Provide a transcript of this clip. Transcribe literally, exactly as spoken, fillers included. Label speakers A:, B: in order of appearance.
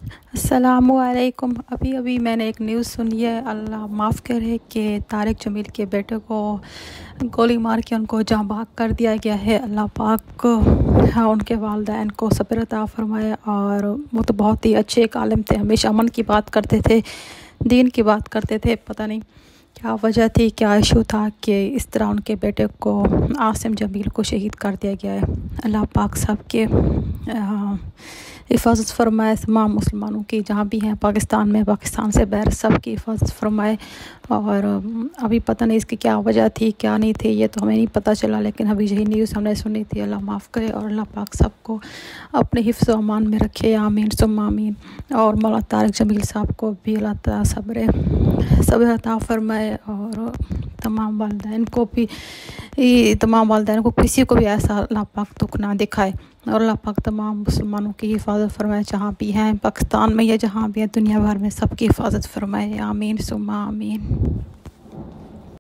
A: अस्सलामुअलैकुम। अभी अभी मैंने एक न्यूज़ सुनी है, अल्लाह माफ़ करे, कि तारिक जमील के बेटे को गोली मार के उनको जहाँ भाग कर दिया गया है। अल्लाह पाक हाँ उनके वालिदैन को सब्र अता फरमाए। और वो तो बहुत ही अच्छे एक आलिम थे, हमेशा अमन की बात करते थे, दीन की बात करते थे। पता नहीं क्या वजह थी, क्या इशू था कि इस तरह उनके बेटे को, आसिम जमील को शहीद कर दिया गया है। अल्लाह पाक सब के हिफाजत फरमाए, तमाम मुसलमानों की जहाँ भी हैं, पाकिस्तान में, पाकिस्तान से बाहर, सब की हिफाजत फरमाए। और अभी पता नहीं इसकी क्या वजह थी, क्या नहीं थी, ये तो हमें नहीं पता चला, लेकिन अभी यही न्यूज़ हमने सुनी थी। अल्लाह माफ़ करे और अल्लाह पाक सबको अपने हिफ्ज़ अमान में रखे, आमीन सुम्मा आमीन। और मौलाना तारिक जमील साहब को भी अल्लाह ताला सब्र सब्र अता फरमाए, और तमाम वालिदैन को भी, तमाम वालिदैन को किसी को भी ऐसा अल्लाह पाक दुख ना दिखाए। और अल्लाह पाक तमाम मुसलमानों की हिफाजत फरमाए, जहाँ भी हैं, पाकिस्तान में या जहाँ भी हैं दुनिया भर में, सबकी हिफाजत फरमाए, आमीन सुम्मा आमीन।